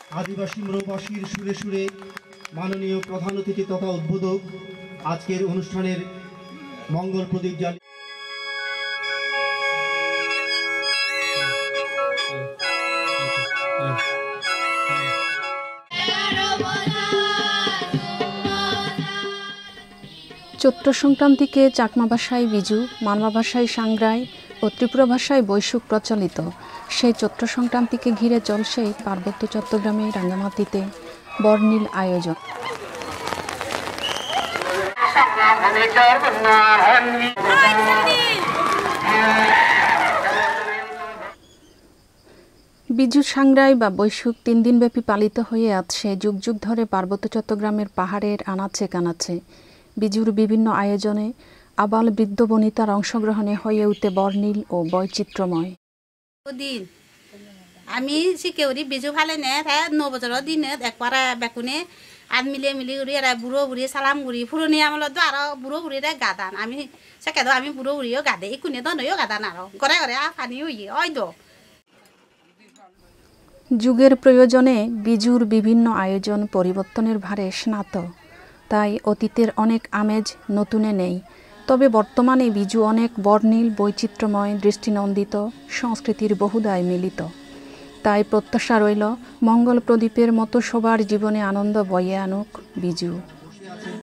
আদিবাসী মনোবাসীর সুরে সুরে মাননীয় প্রধান অতিথি তথা উদ্বোধক আজকের অনুষ্ঠানের মঙ্গল প্রদীপ জ্বালিয়ে চৈত্র সংক্রান্তিকে চাকমা ভাষায় বিজু, মানবা ভাষায় সাংগ্রাই ও ত্রিপুরা ভাষায় বৈশুক প্রচলিত। সেই চৈত্র সংক্রান্তিকে ঘিরে চলছে পার্বত্য চট্টগ্রামে রাঙ্গামাটিতে বর্ণিল আয়োজন। বিজু সাংগ্রাই বা বৈশুক 3 দিনব্যাপী পালিত হয়ে আসছে যুগ যুগ ধরে পার্বত্য চট্টগ্রামের পাহাড়ের আনাচে কানাচে। বিজুর বিভিন্ন আয়োজনে আবাল বৃদ্ধ বনিতার অংশগ্রহণে হয়ে উঠে বর্ণিল ও বৈচিত্র্যময়। আমি শিখেউরি বিজু ফালে নে 9 বছরের দিনে একবার বেকুনে আর মিলিয়ে উড়ি আর বুড়ো বুড়ি সালাম গুড়ি ফুরনি আমলত তো আরো বুড়ো বুড়িরে গাদান আমি সেকেদ আমি বুড়ো বুড়িও গাদে ইকুনে তো নইও গাদান আরো ঘরে ঘরে পানি হইয়ে ওই তো। যুগের প্রয়োজনে বিজুর বিভিন্ন আয়োজন পরিবর্তনের ভারে স্নাত, তাই অতীতের অনেক আমেজ নতুনে নেই। তবে বর্তমানে বিজু অনেক বর্ণিল বৈচিত্র্যময় দৃষ্টিনন্দিত সংস্কৃতির বহুদায় মিলিত। তাই প্রত্যাশা রইল মঙ্গল প্রদীপের মতো সবার জীবনে আনন্দ বয়ে আনুক বিজু।